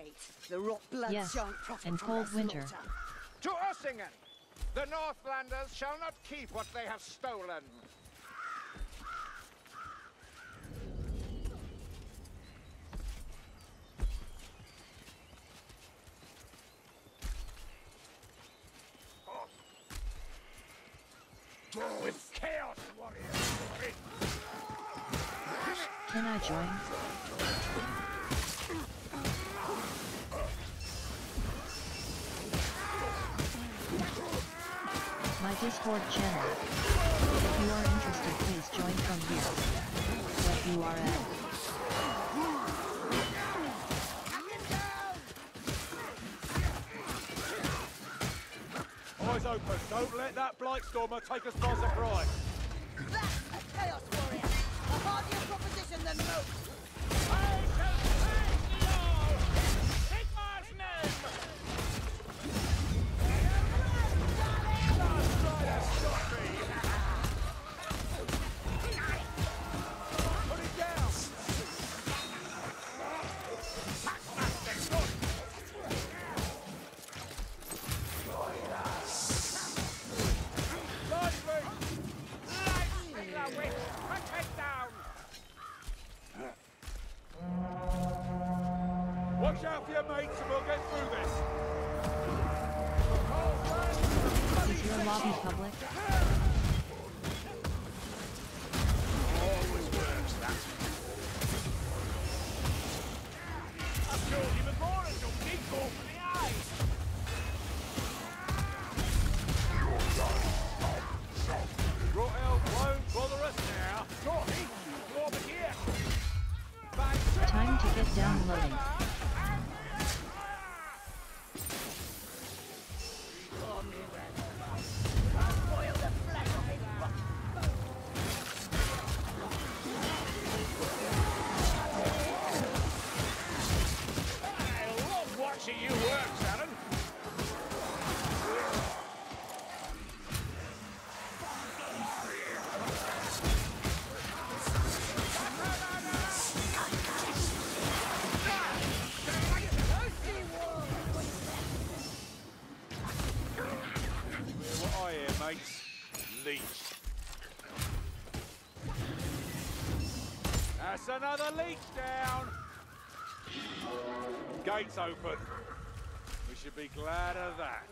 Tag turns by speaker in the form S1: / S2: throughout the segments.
S1: gate. The rot blood
S2: Yes,
S1: shan't profit
S2: and
S1: from
S2: cold
S1: their
S2: winter.
S1: slaughter.
S3: To Ussingen! The Northlanders shall not keep what they have stolen. With chaos warriors.
S2: Can I join? My Discord channel. If you are interested, please join from here. What URL?
S4: Eyes open, don't let that Blightstormer take us by surprise.
S1: That's a chaos warrior! A hardier proposition than most!
S3: I shall take you all! Sigmar's name! Last rider, stop me! Put it down! Packmaster, good! Lightly! Lightly, the witch! Protect down!
S4: Watch out for your mates and we'll get through this.
S2: Is your lobby public?
S3: Always works, that. I've told you before, I don't need go for the eyes.
S4: Rot elf won't bother us now.
S3: Sorry, go over here.
S2: Time to get downloading.
S3: I love watching you work, Sharon.
S4: What I hear, mates. Leech. That's another leech down. Gates open. We should be glad of that.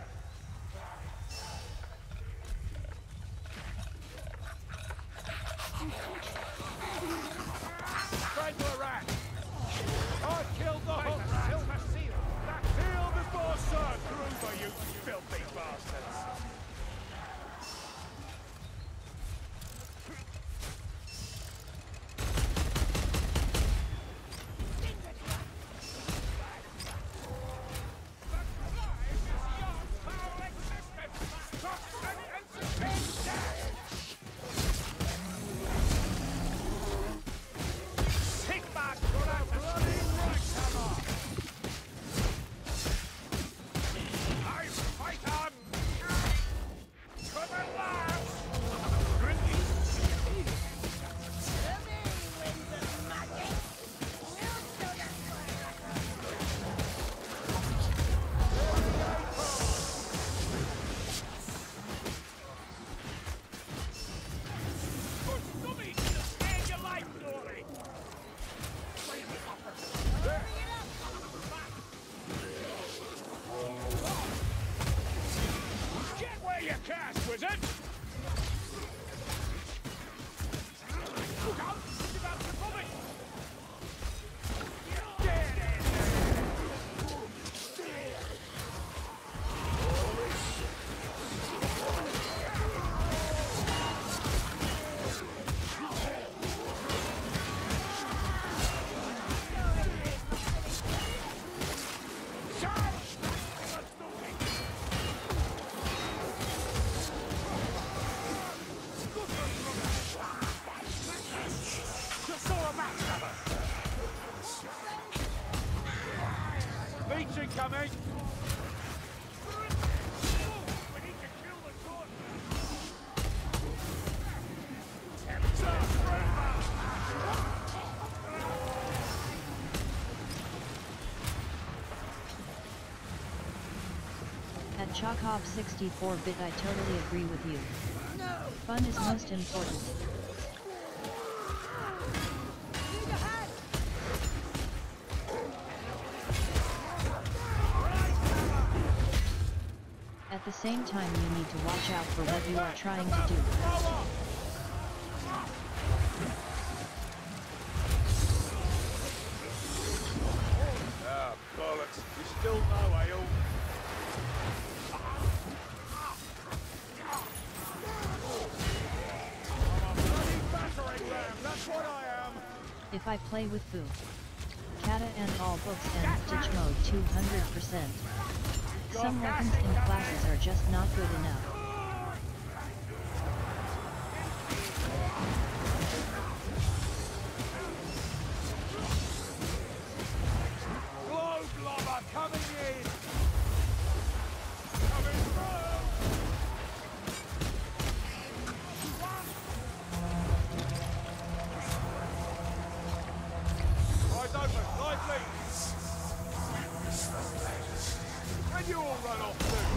S3: Strangle a rat.
S4: I killed the hook.
S3: Silver seal. That
S4: Seal before sun. Gruber, you filthy bastards.
S3: Cast, wizard! Look out! It's about to vomit!
S4: Leech incoming.
S3: We need to kill the sword!
S2: Chokov 64-bit, I totally agree with you.
S1: No!
S2: Fun is most important.
S1: Need a hand!
S2: At the same time, you need to watch out for what you are trying to do.
S4: Ah, bollocks. You still know, eh, all? I'm a bloody battering ram, that's what I am!
S2: If I play with Boo, Kata and all books and Stitch mode 200%. Some weapons in classes are just not good enough.
S4: Globe lobber coming in! Coming through! Eyes open, lively! When you all run off too?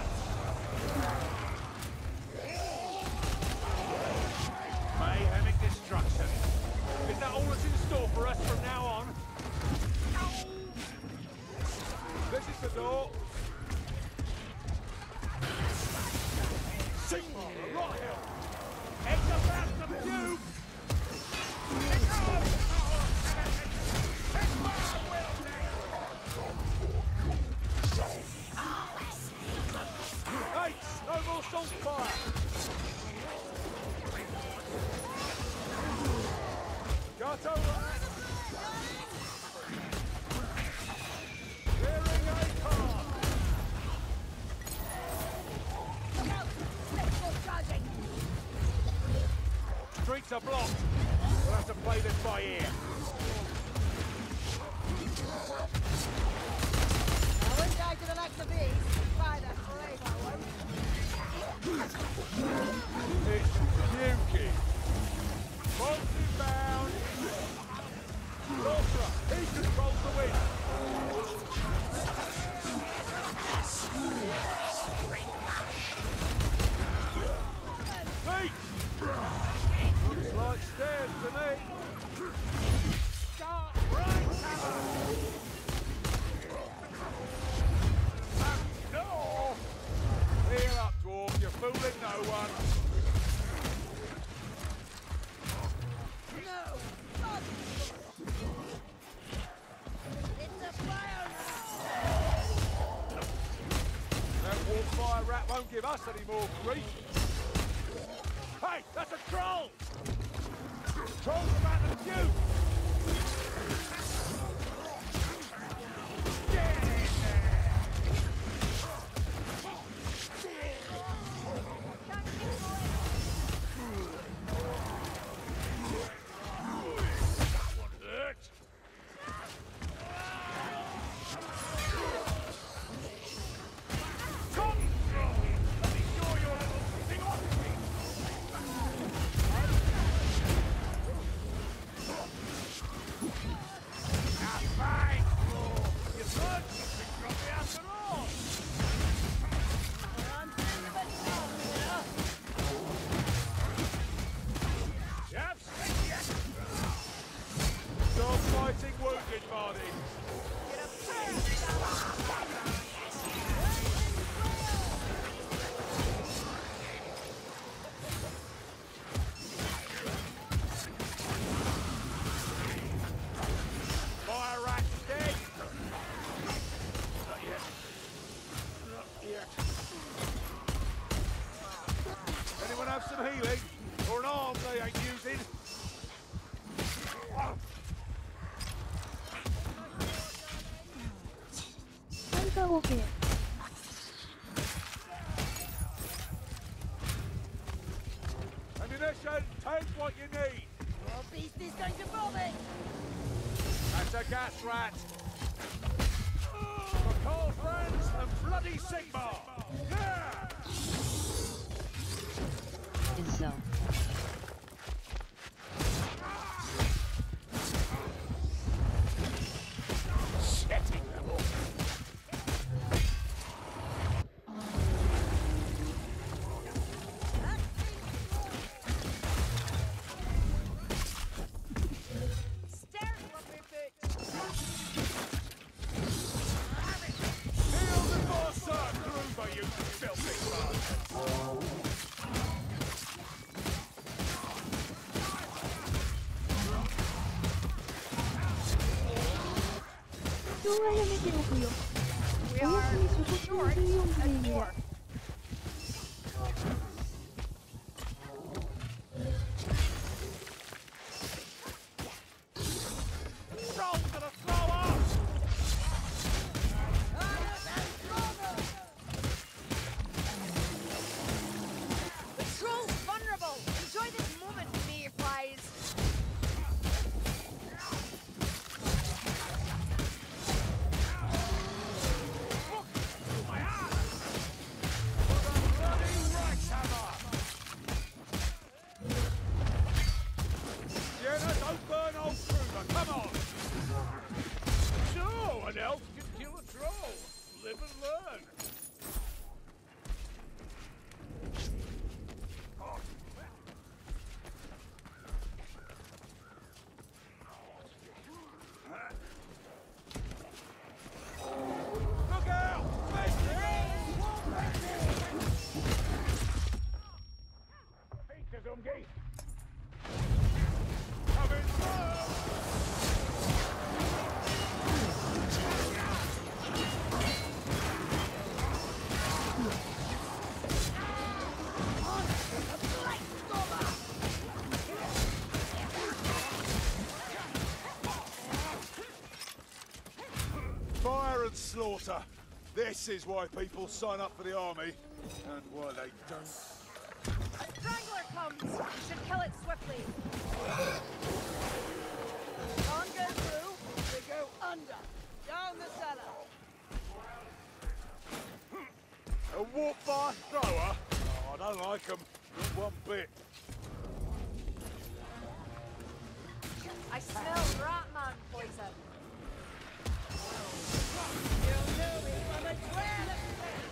S4: Mayhemic destruction. Is that all that's in store for us from now on? This is the door. Sigmar, a rot hill. Eggs about the cube. Hey, no more salt fire. Got over. Clearing a car.
S1: Look out! Let's charging!
S4: Streets are blocked. We'll have to play this by ear.
S1: I won't die to the likes of these. Buy that brave, I won't.
S4: It's Yuki. Bolt inbound. Ultra, he controls the wind. Pete! Looks like stairs to me. Start right hammer. No! Heal up, dwarf. You're fooling no one.
S1: No! Not! It's a fire now!
S4: That warfire rat won't give us any more grief. Hey, that's a troll! Troll's about the cube! Get in there! That one hurt! Come! Let me show you a little thing on me! Fine! You thought something from me after all!
S1: I'm feeling a bit down,
S4: Yep, yet! Stop fighting wounded bodies! Fire rat dead! Not yet. Not yet. Anyone have some healing? Or an arm they ain't using? Ammunition, take what you need.
S1: Your beast is going to vomit!
S4: That's a gas rat. For cold friends and bloody Sigmar. Yeah!
S2: Is so.
S4: Setting them all.
S5: We are short and dwarf.
S4: Troll's gonna throw up!
S5: The troll's vulnerable. Enjoy this moment, mayflies.
S4: Jenna, don't burn old Kruger, come on! So, an elf can kill a troll. Live and learn. Look out! Feet to some geese! Coming through! Fire and slaughter. This is why people sign up for the army, and why they don't.
S5: A strangler comes. We should kill it swiftly.
S1: Can't go through. We go under. Down the cellar.
S4: A warp fire thrower? Oh, I don't like them. Not one bit.
S5: I smell Ratman poison.
S1: You'll know me from a trail of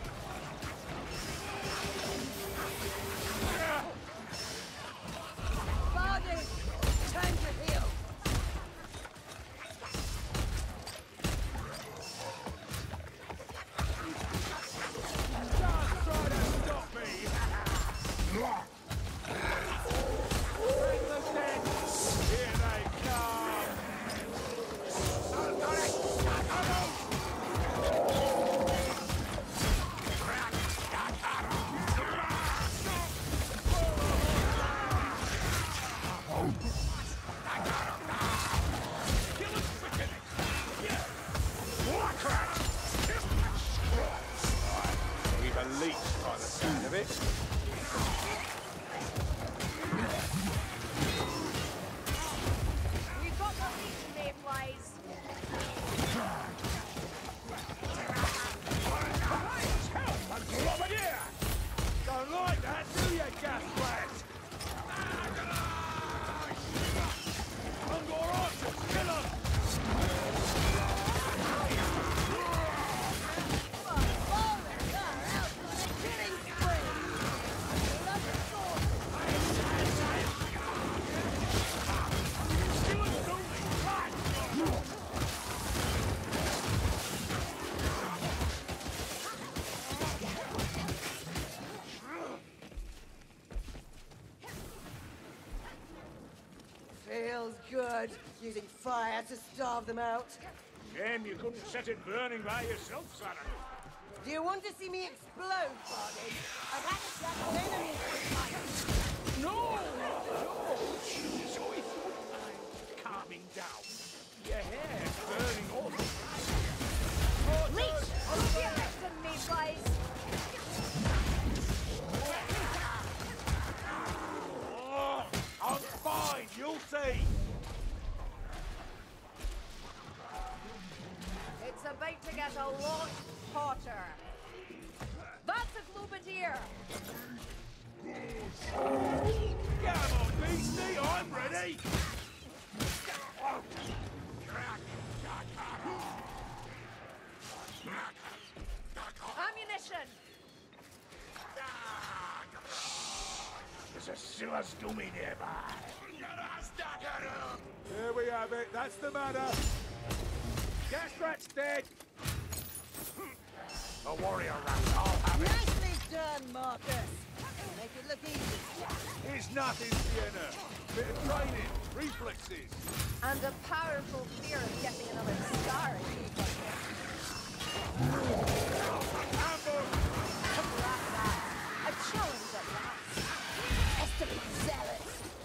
S1: Bargain! Time to heal!
S4: Just try to stop me! Bring them dead! Here they come! We've a leech by the sound of it.
S5: We've got the leech, mayflies.
S4: Don't like that, do you, gas rat? Hunger archers, kill 'em!
S1: Feels good, using fire to starve them out.
S4: Shame you couldn't set it burning by yourself, son.
S1: Do you want to see me explode, Bargain? I've had a shot of enemies with fire.
S4: No! So if you wouldn't mind calming down, your hair's burning off.
S5: Leech! Move your victim, mayflies.
S4: Oh, I'm fine, you'll see.
S5: It's about to get a lot hotter. That's a Globeteer.
S4: Come on, beastie, I'm ready.
S5: Ammunition.
S4: There's a sewer's dummy nearby. There we have it, that's the matter. Gas rat's dead. A warrior rat, I'll have it.
S1: Nicely done, Marcus. Make it look easy.
S4: It's nothing, Sienna. Bit of training, reflexes.
S5: And a powerful fear of getting another scar in you.
S4: Ambush!
S5: A challenge at last.
S1: Has to be zealous.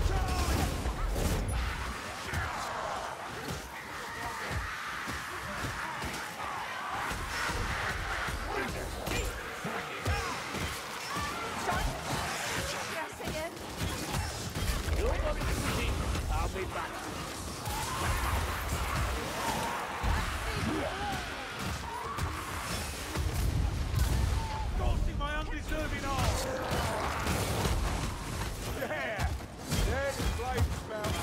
S3: I'll be back.
S4: Costing my undeserving arm! Yeah! There's the blade spout.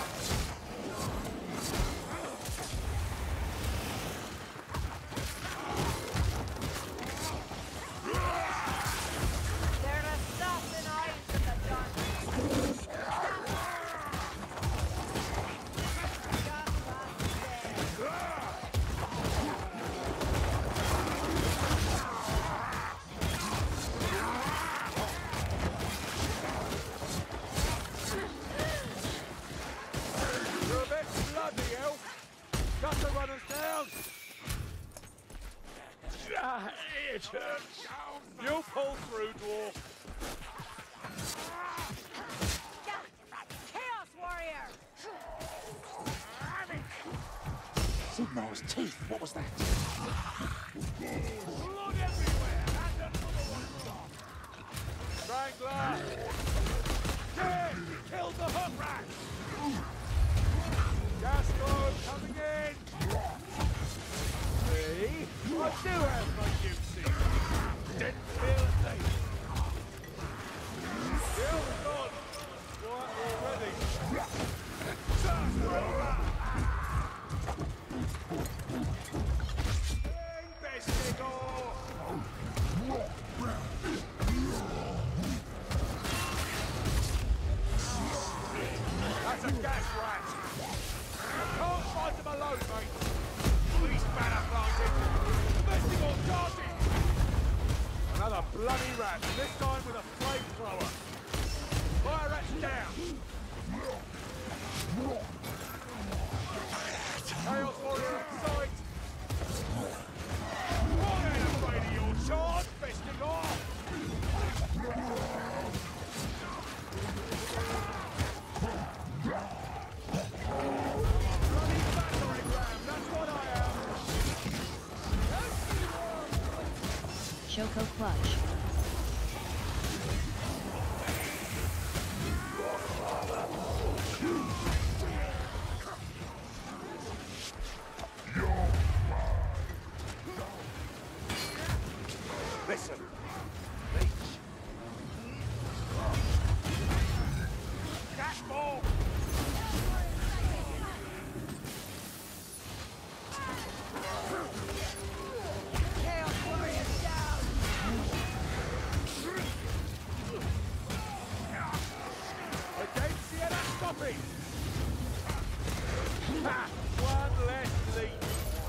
S5: There are softened eyes in the dark.
S4: You're a bit bloody, elf. Got to run us down. Ah, it hurts. You'll pull through, dwarf.
S5: Chaos Warrior!
S6: Sigmar's teeth, what was that?
S4: Blood everywhere. And another one. Strangler. Dead. Killed the hook rat. Gas globe coming in. See? I do have my juicy. Didn't feel a thing. Still gone. Quiet already. Sarsaparilla. Investigador. That's a gas rat. Can't find them alone, mate. Police banner planted. Investigador charging. Another bloody rat, this time with a flamethrower. Fire rats down. Chaos Warrior in sight. I ain't afraid of your charge, Investigador. Bloody battering ram, that's what I am.
S2: Choco Clutch.
S4: Listen. Reach. Cat ball.
S1: Chaos Warrior down.
S4: Against Sienna, stopping. Ha! One less lead.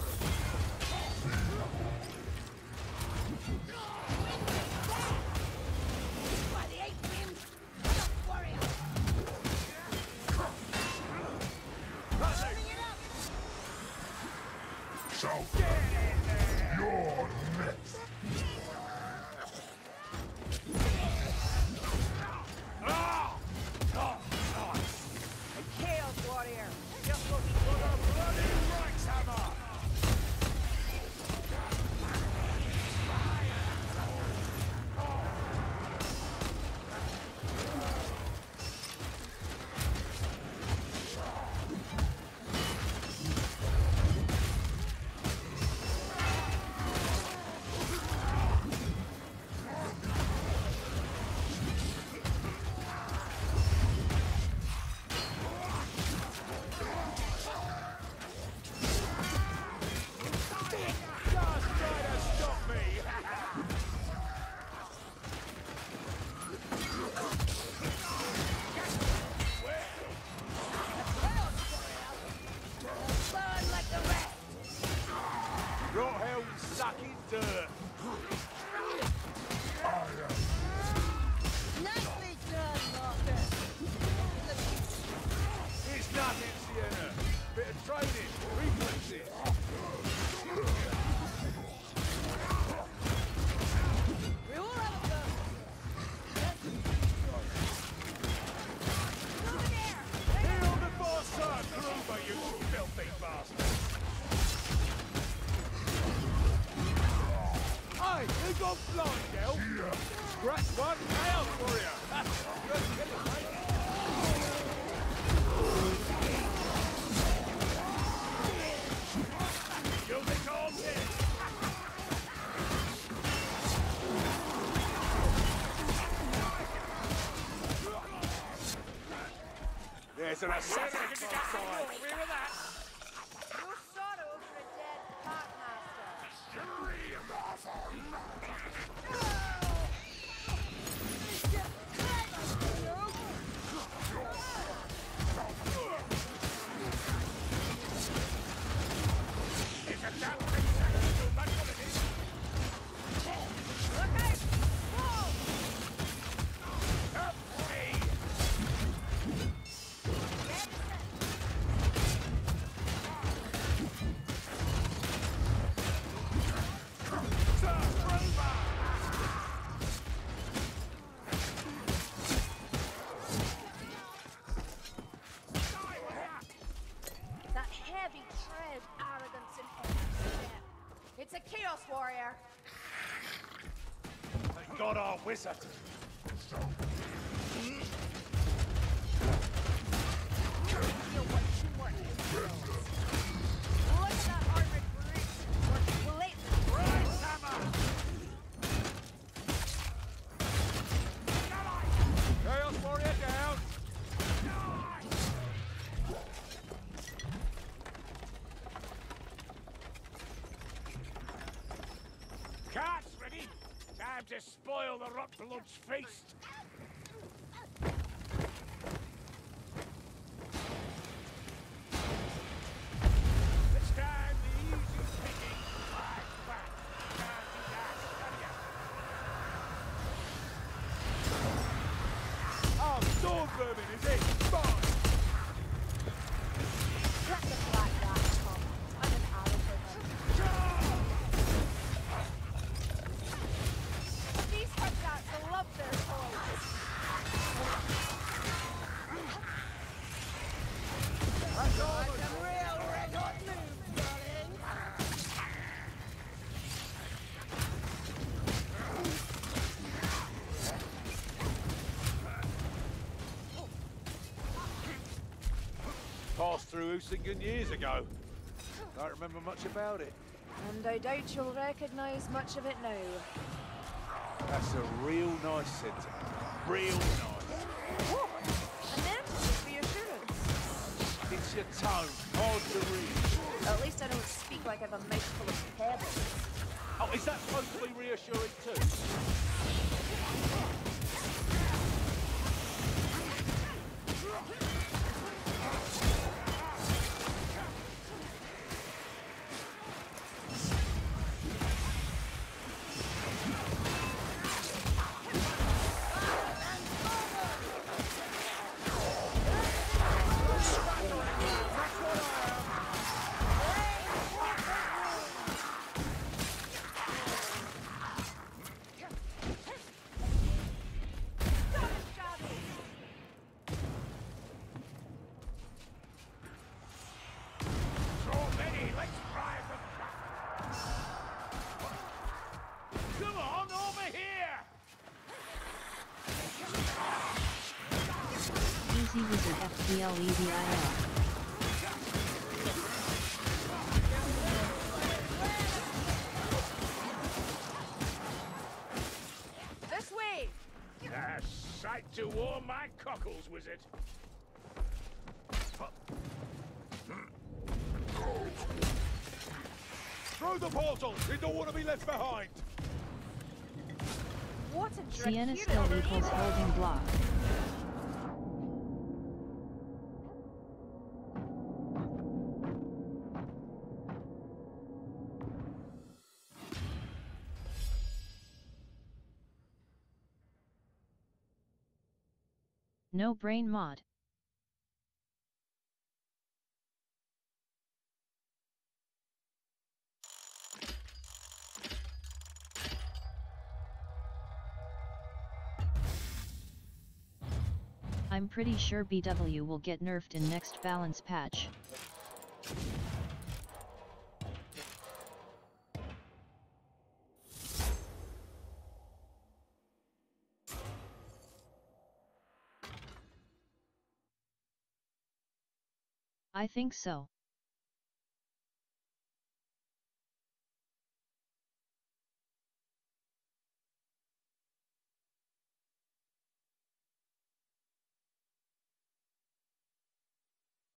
S1: By the eight limbs. Chaos Warrior. Bring it up.
S6: You're next.
S4: Ah! Oh, nice.
S5: A Chaos Warrior! Just looking
S4: For the bloody Reichshammer! Just try to stop me!
S1: Burn like the rest.
S4: Rot hell sucking dirt!
S1: Nicely
S4: nothing, Sienna. Bit of training, reflexes.
S1: We all have a go.
S4: Kneel before Sir Gruber, you filthy bastard. Hey, you got blind, Del? Scratch one, nail for you. Good killing, mate. You'll be called in. There's an assassin outside. Rear of that.
S5: No sorrow for a dead packmaster.
S4: It's a damn thing. That's what it is.
S5: Look out! Whoa!
S4: Help me. Sir Gruber.
S5: That heavy tread, arrogance in every step. It's a chaos warrior.
S4: Thank God our wizard.
S5: Feel what teamwork entails. Look at that armored brute. We're late.
S4: Right, hammer. Chaos warrior down. Carts ready. Time to spoil the rot blood's feast. This time the easy picking. Right back. Can't do that, can ya? Oh, storm vermin, is it? Fine.
S5: Let the black rat come. I'm an arrow for them. These hubcats love their toys.
S1: That's some real red hot moves, darling.
S4: Passed through Usingen years ago. Don't remember much about it.
S5: And I doubt you'll recognise much of it now.
S4: That's a real nice centre. Real nice.
S5: And then, just reassurance.
S4: It's your tone. Hard to read.
S5: At least I don't speak like I've a mouthful of pebbles.
S4: Oh, is that supposed to be reassuring too? So many, let's drive them back. Come on, over here!
S2: Easy Wizard FPLEVIL.
S5: This way!
S4: A sight to warm my cockles, wizard. Through the portal! We don't want to be left behind!
S5: What a
S2: Sienna
S5: Dracula
S2: still equals holding block. No brain mod. I'm pretty sure BW will get nerfed in next balance patch. I think so.